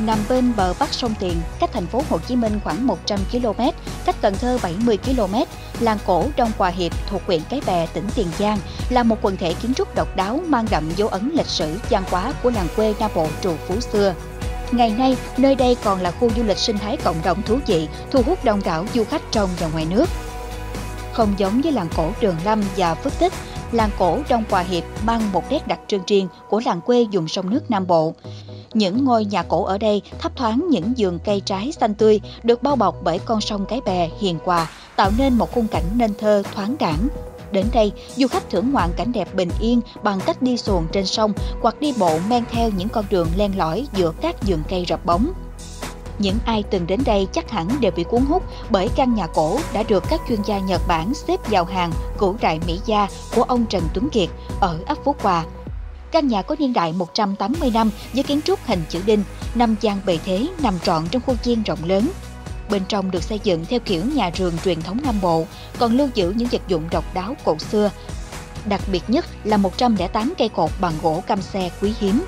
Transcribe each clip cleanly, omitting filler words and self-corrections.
Nằm bên bờ bắc sông Tiền, cách thành phố Hồ Chí Minh khoảng 100 km, cách Cần Thơ 70 km, làng cổ Đông Hoa Hiep thuộc huyện Cai Be, tỉnh Tiền Giang là một quần thể kiến trúc độc đáo mang đậm dấu ấn lịch sử văn hóa của làng quê Nam Bộ trù phú xưa. Ngày nay, nơi đây còn là khu du lịch sinh thái cộng đồng thú vị, thu hút đông đảo du khách trong và ngoài nước. Không giống với làng cổ Đường Lâm và Phước Tích, làng cổ Đông Hoa Hiep mang một nét đặc trưng riêng của làng quê vùng sông nước Nam Bộ. Những ngôi nhà cổ ở đây thấp thoáng những vườn cây trái xanh tươi, được bao bọc bởi con sông Cai Be hiền hòa, tạo nên một khung cảnh nên thơ thoáng đãng. Đến đây, du khách thưởng ngoạn cảnh đẹp bình yên bằng cách đi xuồng trên sông hoặc đi bộ men theo những con đường len lỏi giữa các vườn cây rập bóng. Những ai từng đến đây chắc hẳn đều bị cuốn hút bởi căn nhà cổ đã được các chuyên gia Nhật Bản xếp vào hàng cửu đại mỹ gia của ông Trần Tuấn Kiệt ở ấp Phú Hòa. Căn nhà có niên đại 180 năm với kiến trúc hình chữ đinh, 5 gian bề thế nằm trọn trong khuôn viên rộng lớn. Bên trong được xây dựng theo kiểu nhà vườn truyền thống Nam Bộ, còn lưu giữ những vật dụng độc đáo cổ xưa. Đặc biệt nhất là 108 cây cột bằng gỗ căm xe quý hiếm.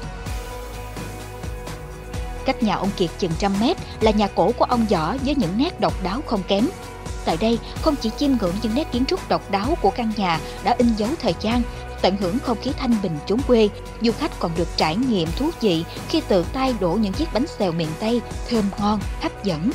Cách nhà ông Kiệt chừng 100 mét là nhà cổ của ông Võ với những nét độc đáo không kém. Tại đây, không chỉ chiêm ngưỡng những nét kiến trúc độc đáo của căn nhà đã in dấu thời gian, tận hưởng không khí thanh bình chốn quê, du khách còn được trải nghiệm thú vị khi tự tay đổ những chiếc bánh xèo miền Tây thơm ngon, hấp dẫn.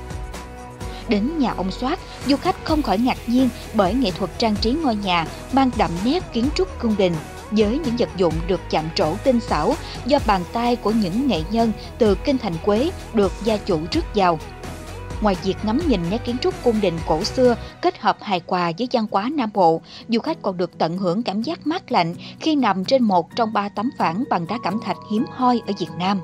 Đến nhà ông Soát, du khách không khỏi ngạc nhiên bởi nghệ thuật trang trí ngôi nhà mang đậm nét kiến trúc cung đình, với những vật dụng được chạm trổ tinh xảo do bàn tay của những nghệ nhân từ kinh thành Quế được gia chủ rước vào. Ngoài việc ngắm nhìn nét kiến trúc cung đình cổ xưa kết hợp hài hòa với văn hóa Nam Bộ, du khách còn được tận hưởng cảm giác mát lạnh khi nằm trên một trong 3 tấm phản bằng đá cẩm thạch hiếm hoi ở Việt Nam.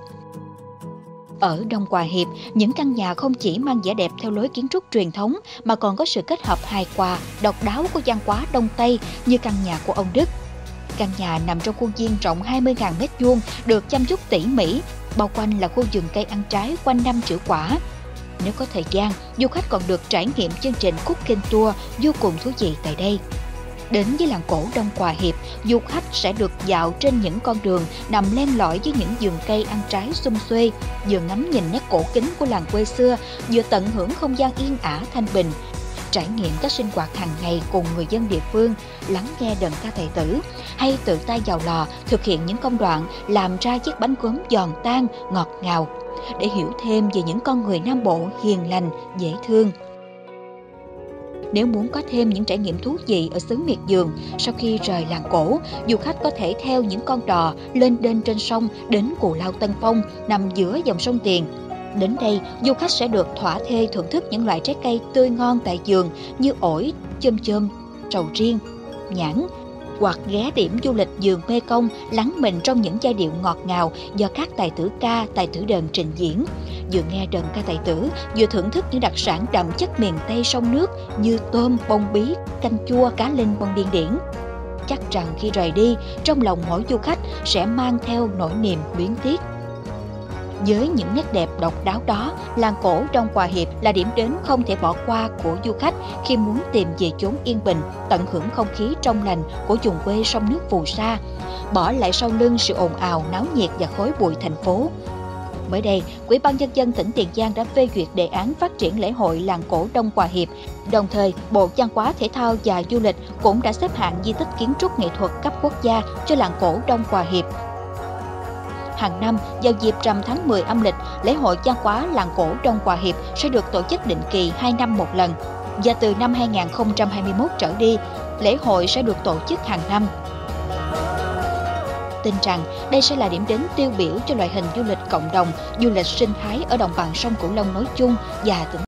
Ở Đông Hoa Hiep, những căn nhà không chỉ mang vẻ đẹp theo lối kiến trúc truyền thống mà còn có sự kết hợp hài hòa, độc đáo của văn hóa Đông Tây như căn nhà của ông Đức. Căn nhà nằm trong khuôn viên rộng 20.000 m2, được chăm chút tỉ mỉ, bao quanh là khu vườn cây ăn trái quanh năm trĩu quả. Nếu có thời gian, du khách còn được trải nghiệm chương trình cooking tour vô cùng thú vị tại đây. Đến với làng cổ Đông Hoa Hiep, du khách sẽ được dạo trên những con đường nằm len lỏi với những vườn cây ăn trái sum xuê, vừa ngắm nhìn nét cổ kính của làng quê xưa, vừa tận hưởng không gian yên ả thanh bình, trải nghiệm các sinh hoạt hàng ngày cùng người dân địa phương, lắng nghe đờn ca tài tử, hay tự tay vào lò thực hiện những công đoạn làm ra chiếc bánh gốm giòn tan, ngọt ngào, để hiểu thêm về những con người Nam Bộ hiền lành, dễ thương. Nếu muốn có thêm những trải nghiệm thú vị ở xứ miệt vườn, sau khi rời làng cổ, du khách có thể theo những con đò lên đên trên sông đến Cù Lao Tân Phong nằm giữa dòng sông Tiền. Đến đây, du khách sẽ được thỏa thê thưởng thức những loại trái cây tươi ngon tại vườn như ổi, chôm chôm, sầu riêng, nhãn, hoặc ghé điểm du lịch vườn Mekong lắng mình trong những giai điệu ngọt ngào do các tài tử ca, tài tử đờn trình diễn. Vừa nghe đờn ca tài tử, vừa thưởng thức những đặc sản đậm chất miền Tây sông nước như tôm, bông bí, canh chua, cá linh, bông điên điển. Chắc rằng khi rời đi, trong lòng mỗi du khách sẽ mang theo nỗi niềm luyến tiếc. Với những nét đẹp độc đáo đó, làng cổ Đông Hoa Hiep là điểm đến không thể bỏ qua của du khách khi muốn tìm về chốn yên bình, tận hưởng không khí trong lành của vùng quê sông nước phù sa, bỏ lại sau lưng sự ồn ào, náo nhiệt và khói bụi thành phố. Mới đây, Ủy ban Nhân dân tỉnh Tiền Giang đã phê duyệt đề án phát triển lễ hội làng cổ Đông Hoa Hiep. Đồng thời, Bộ Văn hóa, Thể thao và Du lịch cũng đã xếp hạng di tích kiến trúc nghệ thuật cấp quốc gia cho làng cổ Đông Hoa Hiep. Hàng năm, vào dịp rằm tháng 10 âm lịch, lễ hội văn hóa làng cổ Đông Hoa Hiep sẽ được tổ chức định kỳ 2 năm một lần. Và từ năm 2021 trở đi, lễ hội sẽ được tổ chức hàng năm. Tin rằng đây sẽ là điểm đến tiêu biểu cho loại hình du lịch cộng đồng, du lịch sinh thái ở đồng bằng sông Cửu Long nói chung và tỉnh